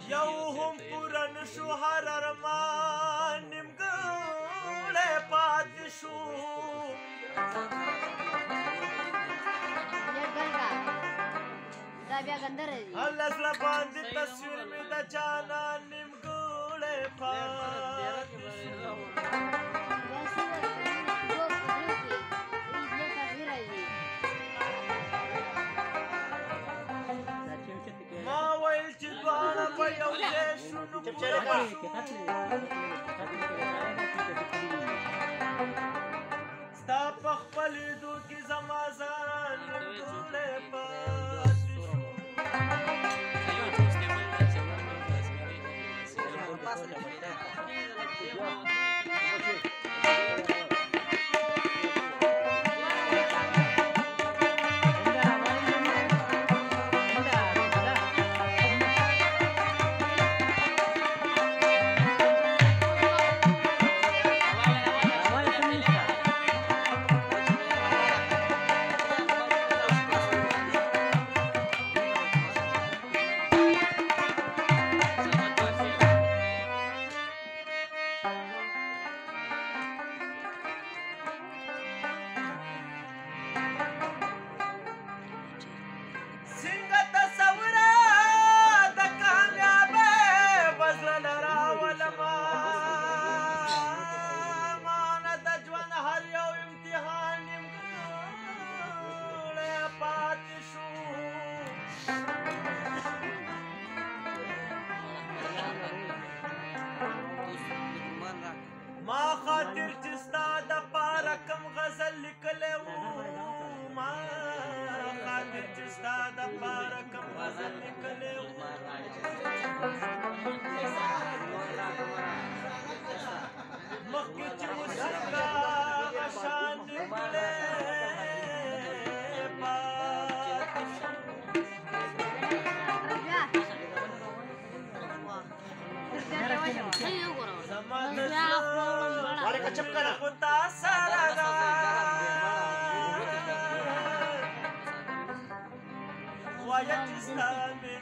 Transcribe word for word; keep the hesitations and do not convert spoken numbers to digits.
یو هم پوره نشو هر ارمان نیمګړی پاتې شو الله زړه باندې تصویر مې د جانان نیمګړی پاتې شو ما ویل چې دواړه به یو ځای شو نو پوره ستا په خپل لیدو کې زما ځان نیمګړی پاتې شو ما خاطر چې ستا د پاره کم غزل لیکلی وو ما خاطر چې ستا د پاره کم غزل لیکلی وو مخکې چې وسنګه هغه شان نیمګړی پاتې شو زما د زړه خو تا سره ده وایه چې ستا مې